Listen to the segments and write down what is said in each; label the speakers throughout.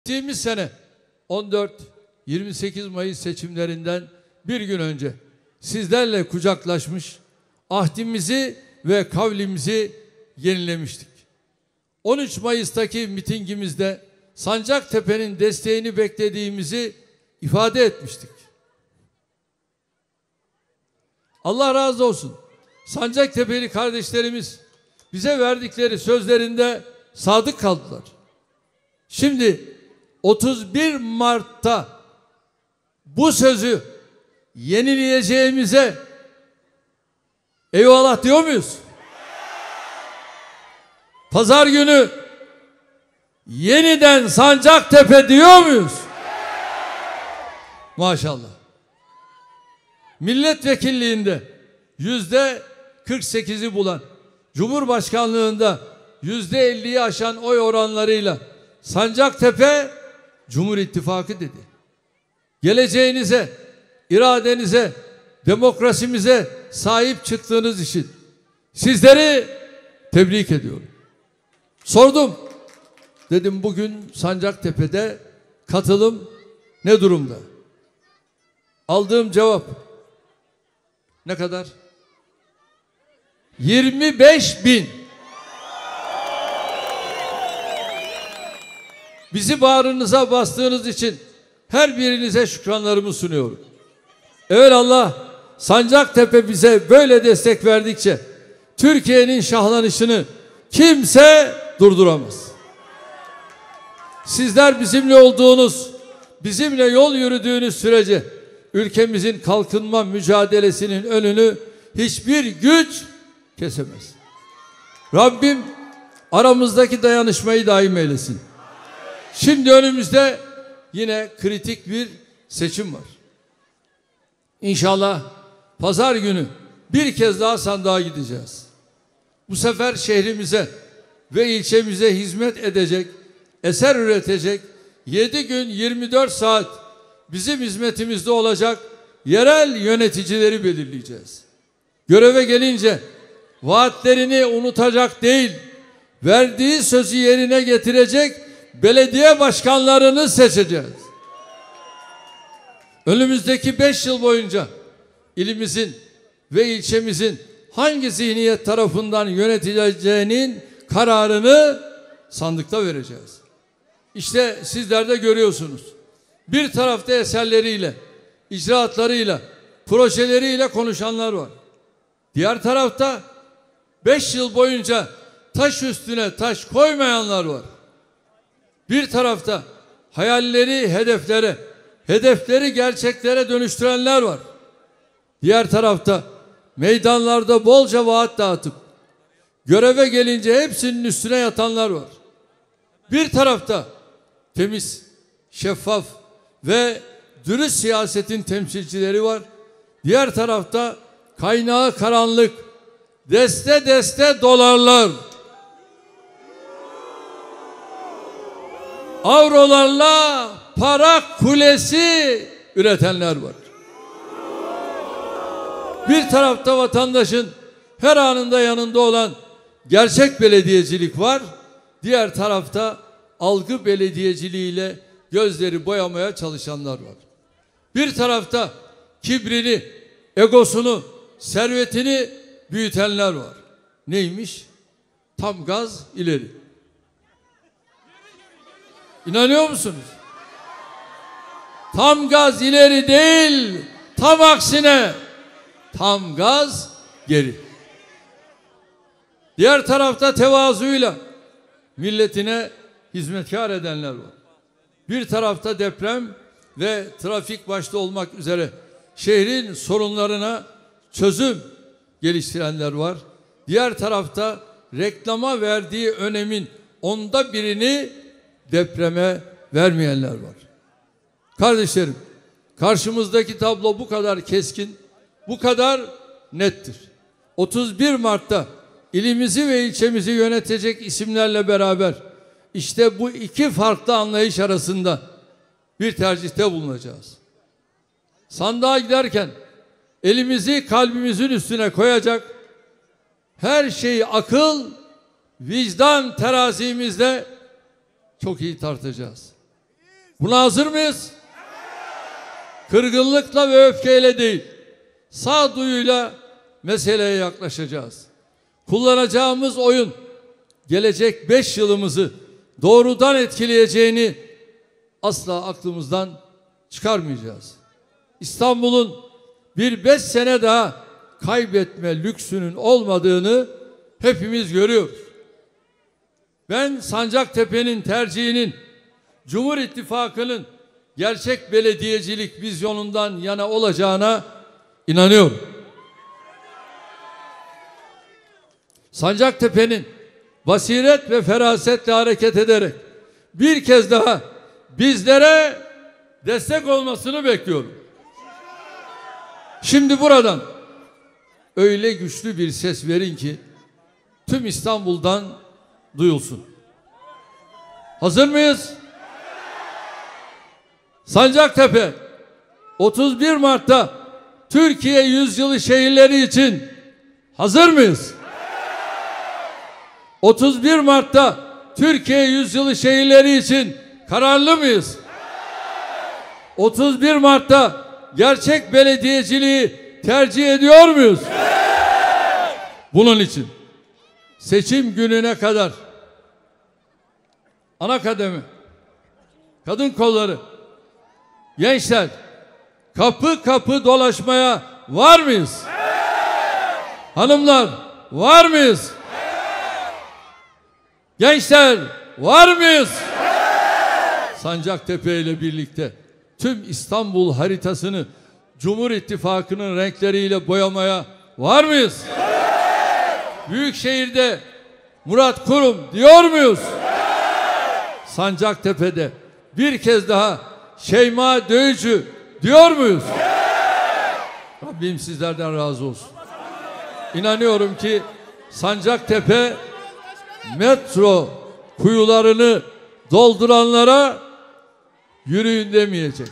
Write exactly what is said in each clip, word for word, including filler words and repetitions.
Speaker 1: Geçtiğimiz sene on dört yirmi sekiz Mayıs seçimlerinden bir gün önce sizlerle kucaklaşmış, ahdimizi ve kavlimizi yenilemiştik. on üç Mayıs'taki mitingimizde Sancaktepe'nin desteğini beklediğimizi ifade etmiştik. Allah razı olsun. Sancaktepe'li kardeşlerimiz bize verdikleri sözlerinde sadık kaldılar. Şimdi otuz bir Mart'ta bu sözü yenileyeceğimize eyvallah diyor muyuz? Pazar günü yeniden Sancaktepe diyor muyuz? Maşallah. Milletvekilliğinde yüzde kırk sekizi bulan, Cumhurbaşkanlığında yüzde elliyi aşan oy oranlarıyla Sancaktepe Cumhur İttifakı dedi. Geleceğinize, iradenize, demokrasimize sahip çıktığınız için sizleri tebrik ediyorum. Sordum. Dedim bugün Sancaktepe'de katılım ne durumda? Aldığım cevap ne kadar? yirmi beş bin. Bizi bağrınıza bastığınız için her birinize şükranlarımı sunuyorum. Evelallah Sancaktepe bize böyle destek verdikçe Türkiye'nin şahlanışını kimse durduramaz. Sizler bizimle olduğunuz, bizimle yol yürüdüğünüz sürece ülkemizin kalkınma mücadelesinin önünü hiçbir güç kesemez. Rabbim aramızdaki dayanışmayı daim eylesin. Şimdi önümüzde yine kritik bir seçim var. İnşallah pazar günü bir kez daha sandığa gideceğiz. Bu sefer şehrimize ve ilçemize hizmet edecek, eser üretecek, yedi gün yirmi dört saat bizim hizmetimizde olacak yerel yöneticileri belirleyeceğiz. Göreve gelince vaatlerini unutacak değil, verdiği sözü yerine getirecek belediye başkanlarını seçeceğiz. Önümüzdeki beş yıl boyunca ilimizin ve ilçemizin hangi zihniyet tarafından yönetileceğinin kararını sandıkta vereceğiz. İşte sizler de görüyorsunuz. Bir tarafta eserleriyle, icraatlarıyla, projeleriyle konuşanlar var. Diğer tarafta beş yıl boyunca taş üstüne taş koymayanlar var. Bir tarafta hayalleri hedeflere, hedefleri gerçeklere dönüştürenler var. Diğer tarafta meydanlarda bolca vaat dağıtıp göreve gelince hepsinin üstüne yatanlar var. Bir tarafta temiz, şeffaf ve dürüst siyasetin temsilcileri var. Diğer tarafta kaynağı karanlık, deste deste dolarlar, avrolarla para kulesi üretenler var. Bir tarafta vatandaşın her anında yanında olan gerçek belediyecilik var. Diğer tarafta algı belediyeciliğiyle gözleri boyamaya çalışanlar var. Bir tarafta kibrini, egosunu, servetini büyütenler var. Neymiş? Tam gaz ileri. İnanıyor musunuz? Tam gaz ileri değil, tam aksine tam gaz geri. Diğer tarafta tevazuyla milletine hizmetkar edenler var. Bir tarafta deprem ve trafik başta olmak üzere şehrin sorunlarına çözüm geliştirenler var. Diğer tarafta reklama verdiği önemin onda birini depreme vermeyenler var. Kardeşlerim, karşımızdaki tablo bu kadar keskin, bu kadar nettir. otuz bir Mart'ta ilimizi ve ilçemizi yönetecek isimlerle beraber işte bu iki farklı anlayış arasında bir tercihte bulunacağız. Sandığa giderken elimizi kalbimizin üstüne koyacak, her şeyi akıl, vicdan terazimizle çok iyi tartacağız. Buna hazır mıyız? Kırgınlıkla ve öfkeyle değil, sağduyuyla meseleye yaklaşacağız. Kullanacağımız oyun gelecek beş yılımızı doğrudan etkileyeceğini asla aklımızdan çıkarmayacağız. İstanbul'un bir beş sene daha kaybetme lüksünün olmadığını hepimiz görüyoruz. Ben Sancaktepe'nin tercihinin Cumhur İttifakı'nın gerçek belediyecilik vizyonundan yana olacağına inanıyorum. Sancaktepe'nin basiret ve ferasetle hareket ederek bir kez daha bizlere destek olmasını bekliyorum. Şimdi buradan öyle güçlü bir ses verin ki tüm İstanbul'dan duyulsun. Hazır mıyız? Sancaktepe otuz bir Mart'ta Türkiye Yüzyılı Şehirleri için hazır mıyız? otuz bir Mart'ta Türkiye Yüzyılı Şehirleri için kararlı mıyız? otuz bir Mart'ta gerçek belediyeciliği tercih ediyor muyuz? Bunun için seçim gününe kadar ana kademe, kadın kolları, gençler kapı kapı dolaşmaya var mıyız? Hanımlar var mıyız? Gençler var mıyız? Sancaktepe ile birlikte tüm İstanbul haritasını Cumhur İttifakı'nın renkleriyle boyamaya var mıyız? Büyükşehir'de Murat Kurum diyor muyuz? Sancaktepe'de bir kez daha Şeyma Döyücü diyor muyuz? Rabbim sizlerden razı olsun. İnanıyorum ki Sancaktepe metro kuyularını dolduranlara yürüyün demeyecek.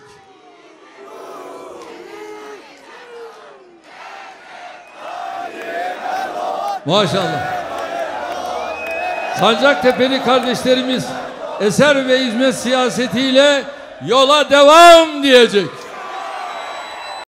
Speaker 1: Maşallah. Sancaktepe'li kardeşlerimiz eser ve hizmet siyasetiyle yola devam diyecek.